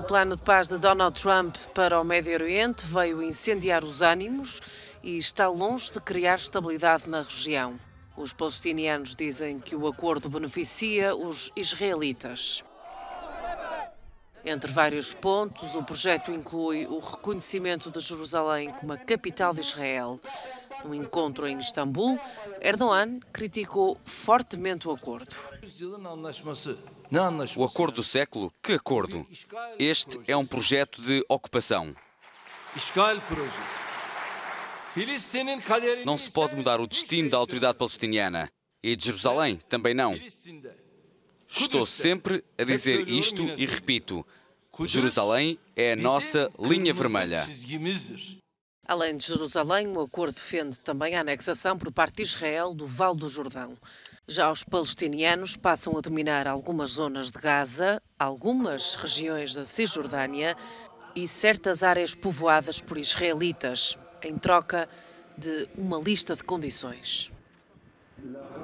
O plano de paz de Donald Trump para o Médio Oriente veio incendiar os ânimos e está longe de criar estabilidade na região. Os palestinianos dizem que o acordo beneficia os israelitas. Entre vários pontos, o projeto inclui o reconhecimento de Jerusalém como a capital de Israel. No encontro em Istambul, Erdogan criticou fortemente o acordo. O acordo do século? Que acordo? Este é um projeto de ocupação. Não se pode mudar o destino da autoridade palestiniana. E de Jerusalém também não. Estou sempre a dizer isto e repito: Jerusalém é a nossa linha vermelha. Além de Jerusalém, o acordo defende também a anexação por parte de Israel do Vale do Jordão. Já os palestinianos passam a dominar algumas zonas de Gaza, algumas regiões da Cisjordânia e certas áreas povoadas por israelitas, em troca de uma lista de condições.